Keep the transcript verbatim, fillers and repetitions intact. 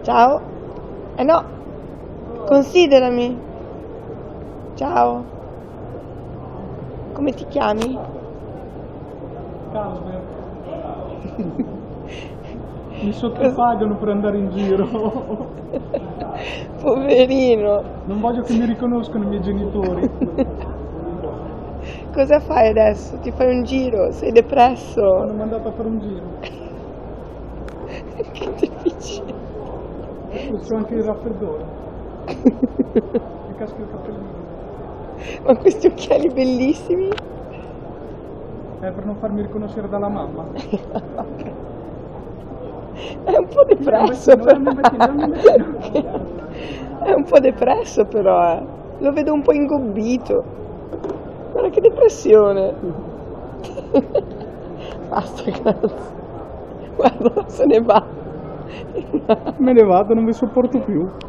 Ciao. Eh no, considerami. Ciao. Come ti chiami? Calver. Mi sottopagano per andare in giro. Poverino. Non voglio che mi riconoscano i miei genitori. Cosa fai adesso? Ti fai un giro? Sei depresso? Hanno mandato a fare un giro. Che difficile. C'ho anche il raffreddore. Mi casca il cappellino. Ma questi occhiali bellissimi. È per non farmi riconoscere dalla mamma. È un po' depresso però. È un po' depresso però, eh. Lo vedo un po' ingobbito. Guarda che depressione. Basta, cazzo. Guarda, se ne va. Me ne vado, non vi sopporto più.